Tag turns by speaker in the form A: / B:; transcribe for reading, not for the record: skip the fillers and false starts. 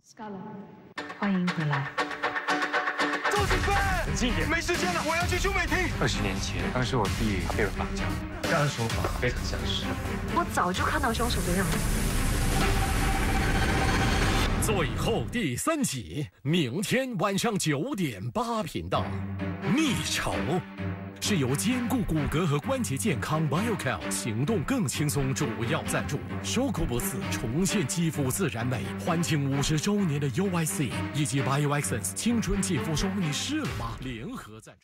A: 欢迎回来。
B: 周警官，
C: 近点，
B: 没时间了，我要去兄妹厅。
C: 20年前，当时我弟被人绑架，这样的手法非常相似。
A: 我早就看到凶手的样子。
D: 最后第3集，明天晚上9点8频道，逆潮。是由兼顾骨骼和关节健康 MediaCorp 行动更轻松主要赞助，收购博士重现肌肤自然美，欢庆50周年的 UIC 以及 BioEssence 青春肌肤霜，你试了吗？联合赞助。